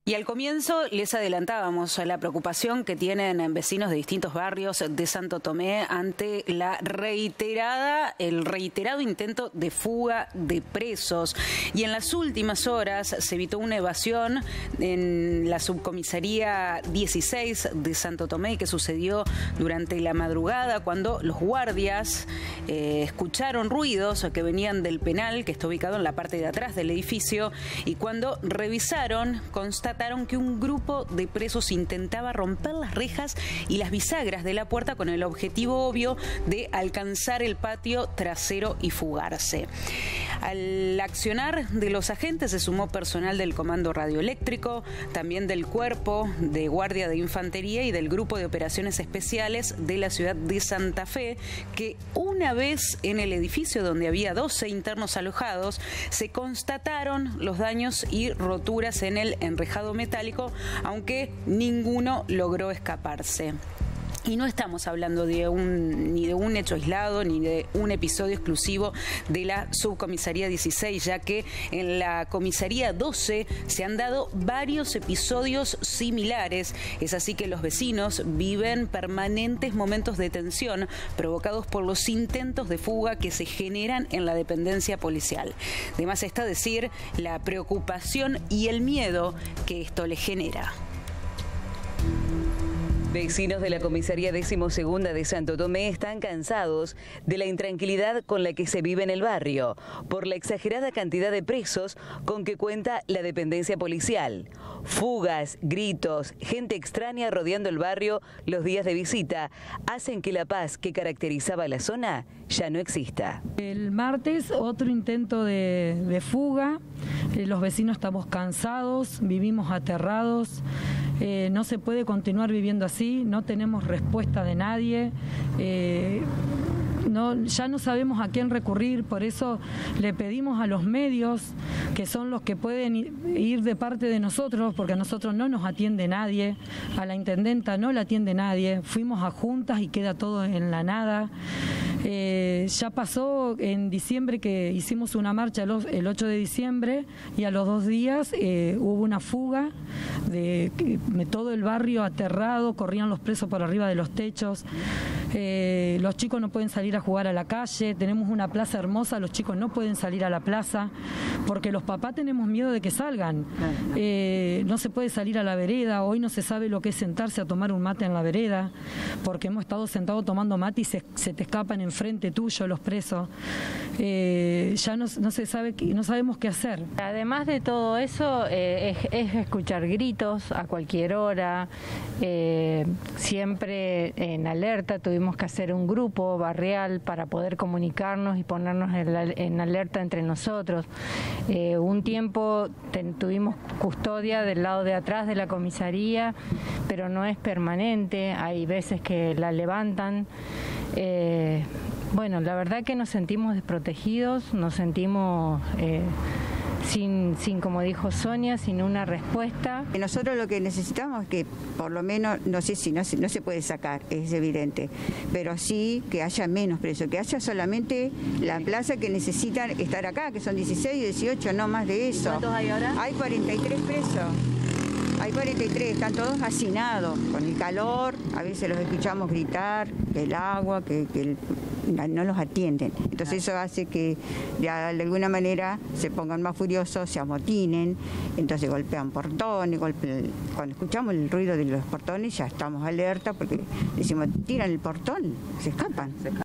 Y al comienzo les adelantábamos la preocupación que tienen vecinos de distintos barrios de Santo Tomé ante el reiterado intento de fuga de presos. Y en las últimas horas se evitó una evasión en la subcomisaría 16 de Santo Tomé que sucedió durante la madrugada cuando los guardias escucharon ruidos que venían del penal que está ubicado en la parte de atrás del edificio y cuando revisaron constataron que un grupo de presos intentaba romper las rejas y las bisagras de la puerta con el objetivo obvio de alcanzar el patio trasero y fugarse. Al accionar de los agentes se sumó personal del Comando Radioeléctrico, también del Cuerpo de Guardia de Infantería y del Grupo de Operaciones Especiales de la ciudad de Santa Fe, que una vez en el edificio donde había 12 internos alojados, se constataron los daños y roturas en el enrejado metálico, aunque ninguno logró escaparse. Y no estamos hablando de ni de un hecho aislado, ni de un episodio exclusivo de la subcomisaría 16, ya que en la comisaría 12 se han dado varios episodios similares. Es así que los vecinos viven permanentes momentos de tensión provocados por los intentos de fuga que se generan en la dependencia policial. Además está decir la preocupación y el miedo que esto le genera. Vecinos de la comisaría 12ª de Santo Tomé están cansados de la intranquilidad con la que se vive en el barrio, por la exagerada cantidad de presos con que cuenta la dependencia policial. Fugas, gritos, gente extraña rodeando el barrio los días de visita hacen que la paz que caracterizaba la zona ya no exista. El martes otro intento de fuga, los vecinos estamos cansados, vivimos aterrados. No se puede continuar viviendo así, no tenemos respuesta de nadie, ya no sabemos a quién recurrir, por eso le pedimos a los medios, que son los que pueden ir de parte de nosotros, porque a nosotros no nos atiende nadie, a la intendenta no la atiende nadie, fuimos a juntas y queda todo en la nada. Ya pasó en diciembre que hicimos una marcha el 8 de diciembre y a los 2 días hubo una fuga de todo el barrio aterrado, corrían los presos por arriba de los techos, los chicos no pueden salir a jugar a la calle, tenemos una plaza hermosa, los chicos no pueden salir a la plaza porque los papás tenemos miedo de que salgan, no se puede salir a la vereda, hoy no se sabe lo que es sentarse a tomar un mate en la vereda porque hemos estado sentados tomando mate y se te escapan enfrente tuyo los presos, ya no se sabe, no sabemos qué hacer. Además de todo eso, es escuchar gritos a cualquier hora, siempre en alerta. Tuvimos que hacer un grupo barrial para poder comunicarnos y ponernos en alerta entre nosotros. Un tiempo tuvimos custodia del lado de atrás de la comisaría, pero no es permanente, hay veces que la levantan. Bueno, la verdad que nos sentimos desprotegidos, nos sentimos sin, como dijo Sonia, sin una respuesta. Nosotros lo que necesitamos es que, por lo menos, no sé si no se puede sacar, es evidente, pero sí que haya menos presos, que haya solamente la plaza que necesitan estar acá, que son 16 y 18, no más de eso. ¿Cuántos hay ahora? Hay 43 presos. Hay 43, están todos hacinados con el calor, a veces los escuchamos gritar, el agua, no los atienden. Entonces eso hace que de alguna manera se pongan más furiosos, se amotinen, entonces golpean portones, cuando escuchamos el ruido de los portones ya estamos alerta porque decimos, tiran el portón, se escapan.